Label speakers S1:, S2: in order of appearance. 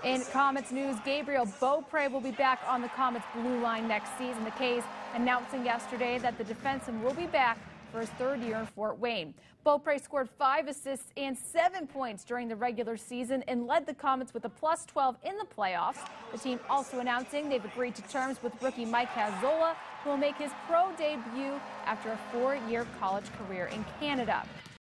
S1: In Komets news, Gabriel Beaupre will be back on the Komets blue line next season. The K's announcing yesterday that the defenseman will be back for his third year in Fort Wayne. Beaupre scored 5 assists and 7 points during the regular season and led the Komets with a +12 in the playoffs. The team also announcing they've agreed to terms with rookie Mike Hazzola, who will make his pro debut after a 4-year college career in Canada.